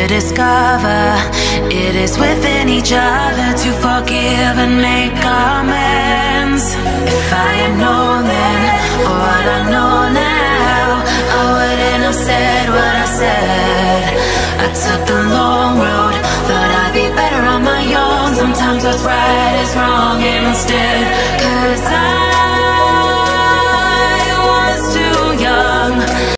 you discover it is within each other to forgive and make amends. If I had known then, or what I know now, I wouldn't have said what I said. I took the long road, thought I'd be better on my own. Sometimes what's right is wrong instead, 'cause I